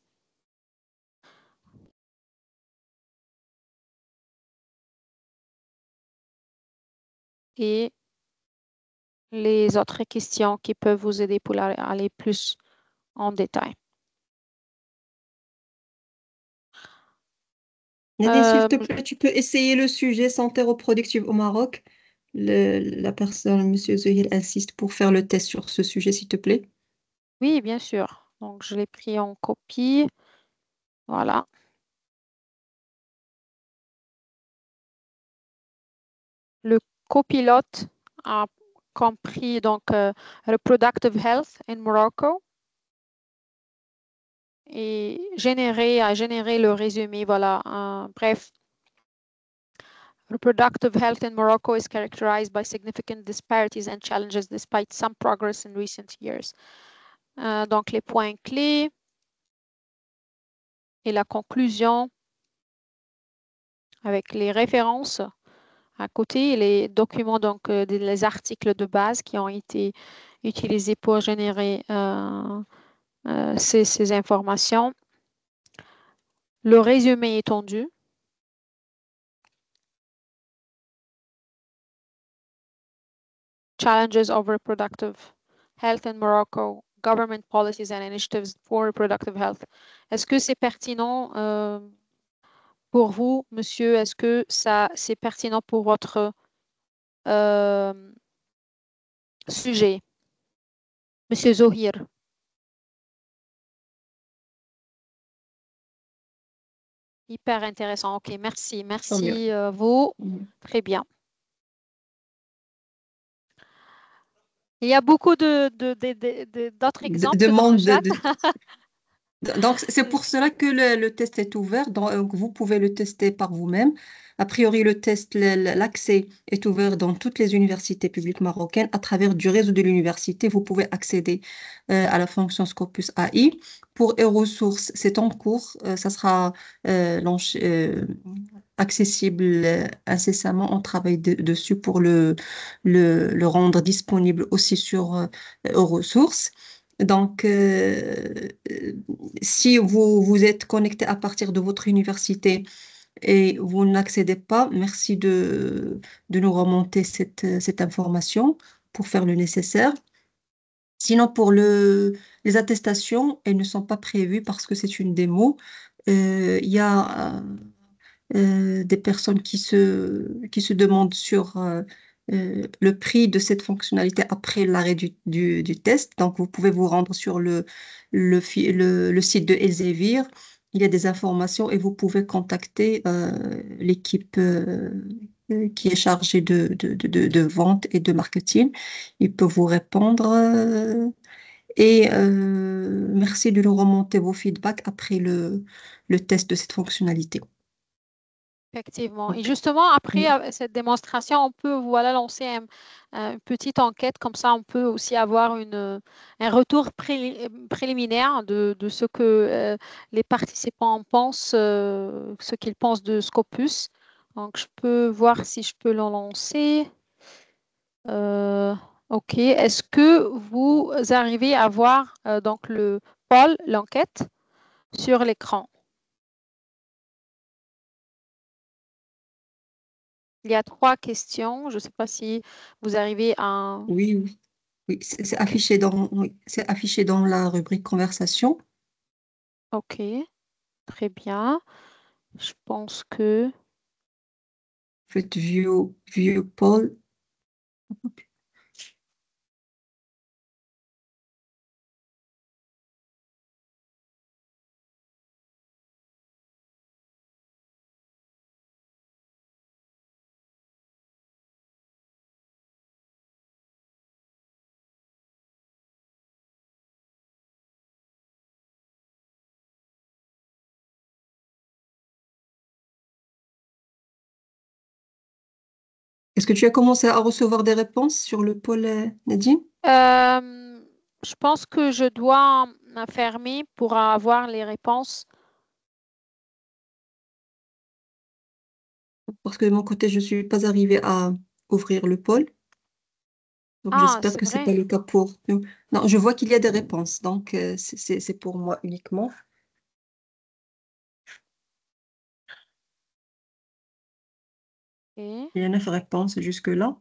et les autres questions qui peuvent vous aider pour la- aller plus en détail. Nadine, s'il Euh, te plaît, tu peux essayer le sujet santé reproductive au Maroc. Le- la personne, Monsieur Zahir, insiste pour faire le test sur ce sujet, s'il te plaît. oui, bien sûr. Donc, je l'ai pris en copie. Voilà. Le copilote a compris donc euh, reproductive health in Morocco et généré, a généré le résumé. Voilà. Euh, bref, reproductive health in Morocco is characterized by significant disparities and challenges despite some progress in recent years. Euh, donc, les points clés et la conclusion avec les références à côté, et les documents, donc euh, des- les articles de base qui ont été utilisés pour générer euh, euh, ces, ces informations. Le résumé étendu. Challenges of reproductive health in Morocco, government policies and initiatives for reproductive health. Est-ce que c'est pertinent euh, pour vous, monsieur? Est-ce que ça c'est pertinent pour votre euh, sujet, monsieur Zohir? Hyper intéressant. OK, merci. Tant mieux. Merci, euh, vous. Mm. Très bien. Il y a beaucoup de, de- de- de- de- d'autres De- exemples dans le demande de, chat. de- Donc, c'est pour cela que le, le test est ouvert. Donc, vous pouvez le tester par vous-même. A priori, le test, le- le- l'accès est ouvert dans toutes les universités publiques marocaines. À travers du réseau de l'université, vous pouvez accéder euh, à la fonction Scopus A I. Pour Erosource, c'est en cours. Euh, ça sera euh, launch- euh, accessible euh, incessamment. On travaille de- dessus pour le, le, le rendre disponible aussi sur euh, Erosource. Donc, euh, euh, si vous vous êtes connecté à partir de votre université et vous n'accédez pas, merci de, de nous remonter cette, cette information pour faire le nécessaire. Sinon, pour le, les attestations, elles ne sont pas prévues parce que c'est une démo. Euh, Il y a euh, euh, des personnes qui se, qui se demandent sur euh, euh, le prix de cette fonctionnalité après l'arrêt du, du, du test. Donc, vous pouvez vous rendre sur le, le, fi- le, le site de Elsevier. Il y a des informations et vous pouvez contacter euh, l'équipe euh, euh, qui est chargée de, de, de, de, de vente et de marketing. Il peut vous répondre. euh, et euh, merci de nous remonter vos feedbacks après le, le test de cette fonctionnalité. Effectivement. Et Ok. justement, après Mm. euh, cette démonstration, on peut voilà, lancer un- un- une petite enquête. Comme ça, on peut aussi avoir une, euh, un retour pré- préliminaire de, de ce que euh, les participants pensent, euh, ce qu'ils pensent de Scopus. Donc, je peux voir si je peux le lancer. Euh, OK. Est-ce que vous arrivez à voir euh, donc le poll, l'enquête, sur l'écran? Il y a trois questions. Je ne sais pas si vous arrivez à... Oui, oui, oui, c'est c'est OK. affiché dans, oui, c'est affiché dans la rubrique conversation. OK. Très bien. Je pense que... Faites view, view poll. Est-ce que tu as commencé à recevoir des réponses sur le pôle, euh, Nadine? Euh, je pense que je dois me fermer pour avoir les réponses. Parce que de mon côté, je ne suis pas arrivée à ouvrir le pôle. Donc, Ah, j'espère c'est que ce n'est vrai. pas le cas pour nous. Non, je vois qu'il y a des réponses. Donc, euh, c'est c'est- c'est pour moi uniquement. Ok. Il y a neuf réponses jusque-là.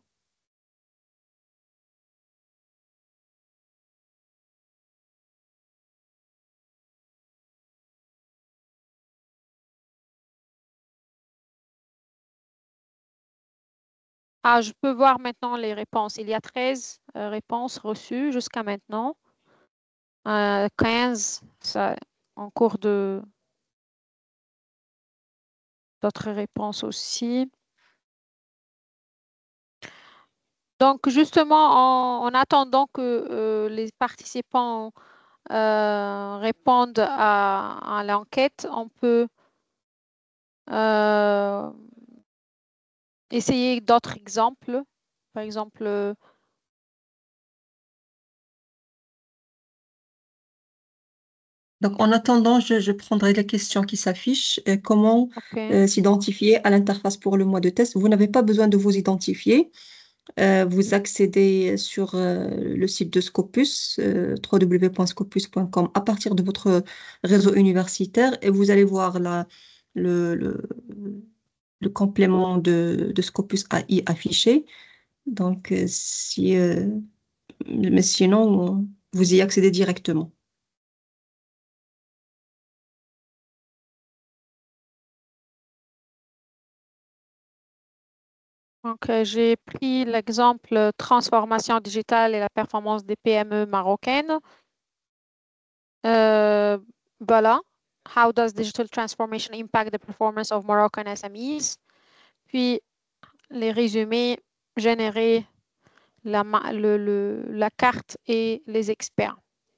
Ah, je peux voir maintenant les réponses. Il y a treize euh, réponses reçues jusqu'à maintenant. Euh, quinze ça, en cours de d'autres réponses aussi. Donc, justement, en, en attendant que euh, les participants euh, répondent à, à l'enquête, on peut euh, essayer d'autres exemples. Par exemple, euh, Donc, en attendant, je, je prendrai les questions qui s'affichent. Euh, comment OK. euh, s'identifier à l'interface pour le mois de test? Vous n'avez pas besoin de vous identifier. Euh, vous accédez sur euh, le site de Scopus, euh, w w w point scopus point com, à partir de votre réseau universitaire et vous allez voir la, le, le, le complément de, de Scopus A I affiché. Donc, euh, si, euh, mais sinon, vous y accédez directement. Donc, euh, j'ai pris l'exemple euh, transformation digitale et la performance des P M E marocaines. Euh, voilà. How does digital transformation impact the performance of Moroccan S M Es? Puis, les résumés générés, la, ma- le- le- la carte et les experts.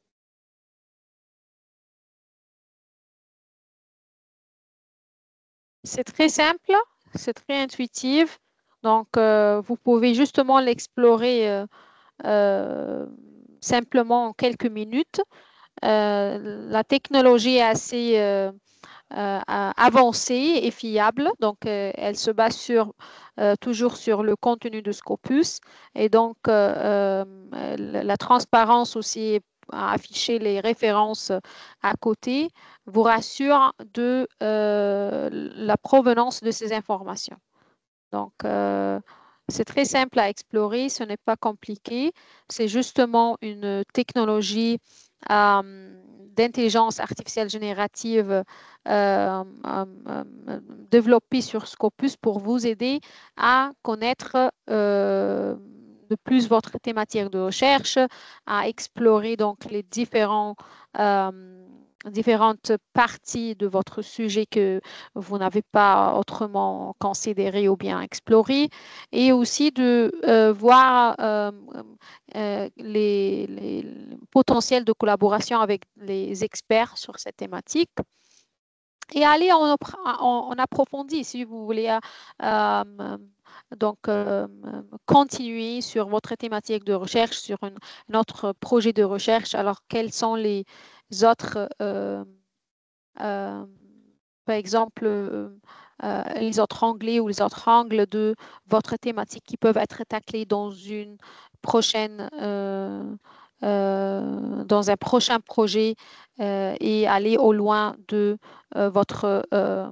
C'est très simple, c'est très intuitif. Donc, euh, vous pouvez justement l'explorer euh, euh, simplement en quelques minutes. Euh, la technologie est assez euh, euh, avancée et fiable. Donc, euh, elle se base sur, euh, toujours sur le contenu de Scopus. Et donc, euh, euh, la transparence aussi, à afficher les références à côté, vous rassure de euh, la provenance de ces informations. Donc, euh, c'est très simple à explorer, ce n'est pas compliqué. C'est justement une technologie euh, d'intelligence artificielle générative euh, euh, euh, développée sur Scopus pour vous aider à connaître euh, de plus votre thématique de recherche, à explorer donc les différents, euh, différentes parties de votre sujet que vous n'avez pas autrement considéré ou bien exploré, et aussi de euh, voir euh, euh, les, les, les potentiels de collaboration avec les experts sur cette thématique. Et aller en, en, en approfondi si vous voulez euh, euh, donc euh, continuer sur votre thématique de recherche, sur une, un autre projet de recherche. Alors, quels sont les autres euh, euh, par exemple, euh, euh, les autres anglais ou les autres angles de votre thématique qui peuvent être taclés dans une prochaine, euh, euh, dans un prochain projet euh, et aller au loin de euh, votre euh,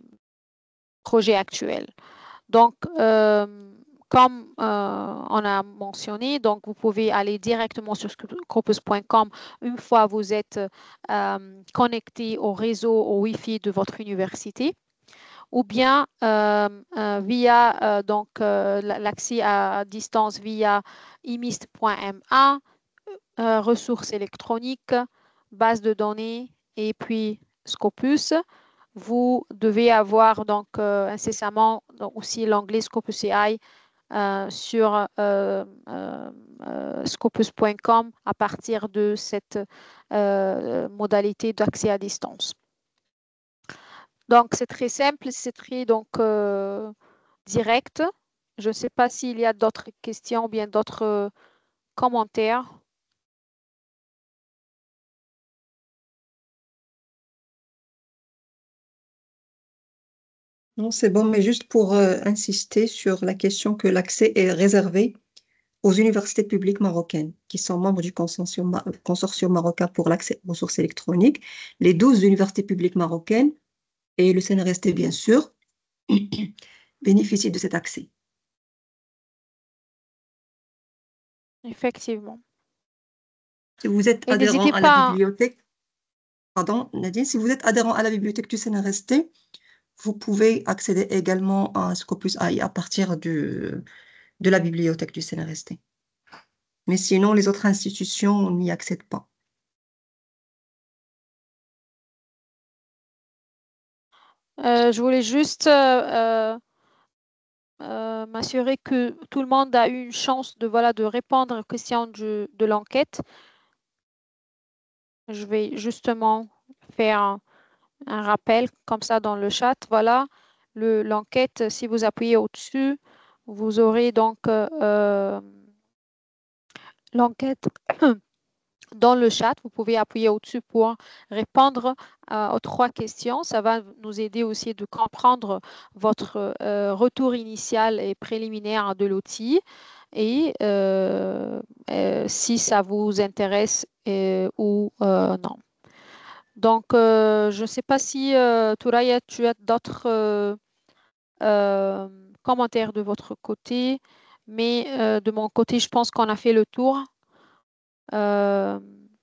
projet actuel. Donc, euh, comme euh, on a mentionné, donc vous pouvez aller directement sur scopus point com une fois vous êtes euh, connecté au réseau, au Wi-Fi de votre université, ou bien euh, euh, via euh, donc euh, l'accès à distance via imist point m a, euh, ressources électroniques, base de données et puis Scopus. Vous devez avoir donc euh, incessamment donc, aussi l'onglet Scopus A I euh, sur euh, euh, euh, scopus point com à partir de cette euh, modalité d'accès à distance. Donc, c'est très simple, c'est très donc, euh, direct. Je ne sais pas s'il y a d'autres questions ou bien d'autres euh, commentaires. Non, c'est bon, mais juste pour euh, insister sur la question que l'accès est réservé aux universités publiques marocaines qui sont membres du consortium, ma- consortium marocain pour l'accès aux ressources électroniques, les douze universités publiques marocaines et le C N R S T, bien sûr, bénéficient de cet accès. Effectivement. Si vous êtes Et adhérent n'hésitez à la pas, bibliothèque, pardon, Nadine, si vous êtes adhérent à la bibliothèque du C N R S T, vous pouvez accéder également à Scopus A I à partir du, de la bibliothèque du C N R S T. Mais sinon, les autres institutions n'y accèdent pas. euh, je voulais juste euh, euh, m'assurer que tout le monde a eu une chance de, voilà, de répondre aux questions du- de l'enquête. Je vais justement faire un, un rappel comme ça dans le chat. Voilà, le, l'enquête, si vous appuyez au-dessus, vous aurez donc euh, euh, l'enquête dans le chat. Vous pouvez appuyer au-dessus pour répondre euh, aux trois questions. Ça va nous aider aussi de comprendre votre euh, retour initial et préliminaire de l'outil et euh, euh, si ça vous intéresse euh, ou euh, non. Donc, euh, je ne sais pas si, euh, Touraya, tu as d'autres euh, euh, commentaires de votre côté, mais euh, de mon côté, je pense qu'on a fait le tour. Euh,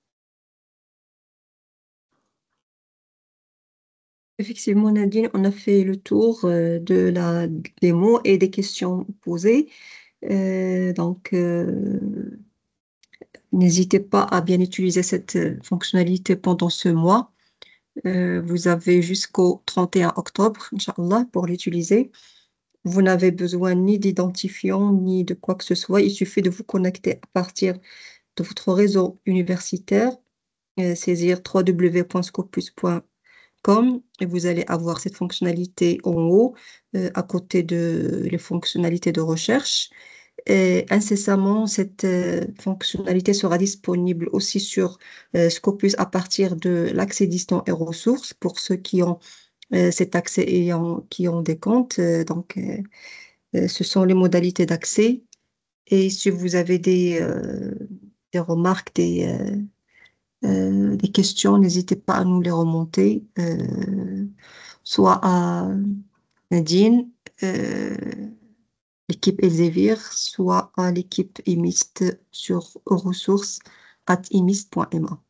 Effectivement, Nadine, on a fait le tour euh, de la, des mots et des questions posées. Euh, donc, euh, n'hésitez pas à bien utiliser cette euh, fonctionnalité pendant ce mois. Euh, vous avez jusqu'au trente et un octobre, Inch'Allah, pour l'utiliser. Vous n'avez besoin ni d'identifiant, ni de quoi que ce soit. Il suffit de vous connecter à partir de votre réseau universitaire, euh, saisir w w w point scopus point com et vous allez avoir cette fonctionnalité en haut, euh, à côté de les fonctionnalités de recherche. Et incessamment, cette euh, fonctionnalité sera disponible aussi sur euh, Scopus à partir de l'accès distant et ressources pour ceux qui ont euh, cet accès et en- qui ont des comptes. Euh, donc, euh, euh, ce sont les modalités d'accès. Et si vous avez des, euh, des remarques, des, euh, euh, des questions, n'hésitez pas à nous les remonter, euh, soit à Nadine, euh, l'équipe Elsevier, soit à l'équipe Imist sur ressources at imist point m a.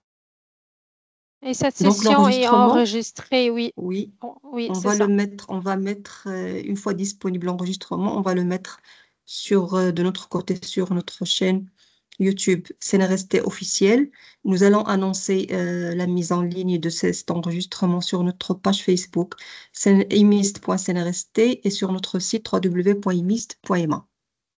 et cette Donc session est l'enregistrement, enregistrée, oui. oui, Oh, oui, on c'est va le ça. mettre, on va mettre, euh, une fois disponible l'enregistrement, on va le mettre sur, euh, de notre côté sur notre chaîne YouTube C N R S T officiel. Nous allons annoncer euh, la mise en ligne de cet enregistrement sur notre page Facebook imist point c n r s t et sur notre site w w w point imist point m a.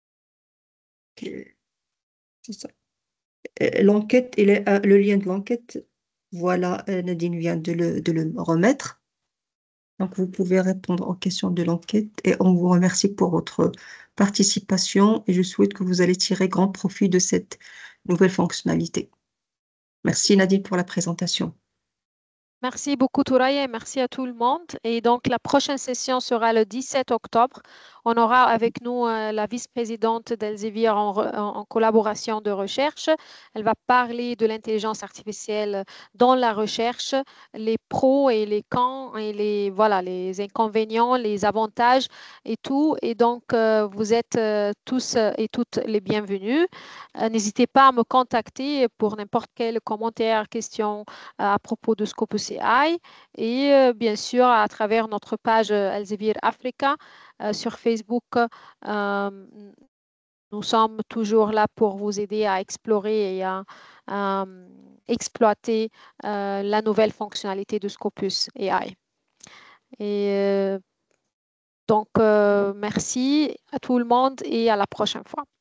Ok, c'est ça. Euh, L'enquête, il est, euh, le lien de l'enquête, voilà, euh, Nadine vient de le, de le remettre. Donc, vous pouvez répondre aux questions de l'enquête et on vous remercie pour votre participation et je souhaite que vous allez tirer grand profit de cette nouvelle fonctionnalité. Merci Nadine pour la présentation. Merci beaucoup, Touraya, et merci à tout le monde. Et donc, la prochaine session sera le dix-sept octobre. On aura avec nous euh, la vice-présidente d'Elsevier en, re- en- en collaboration de recherche. Elle va parler de l'intelligence artificielle dans la recherche, les pros et les cons et les, voilà, les inconvénients, les avantages et tout. Et donc, euh, vous êtes euh, tous euh, et toutes les bienvenus. Euh, n'hésitez pas à me contacter pour n'importe quel commentaire, question à propos de Scopus A I et euh, bien sûr à travers notre page euh, Elsevier Africa euh, sur Facebook. euh, nous sommes toujours là pour vous aider à explorer et à, à, euh, exploiter euh, la nouvelle fonctionnalité de Scopus A I. Et euh, donc, euh, merci à tout le monde et à la prochaine fois.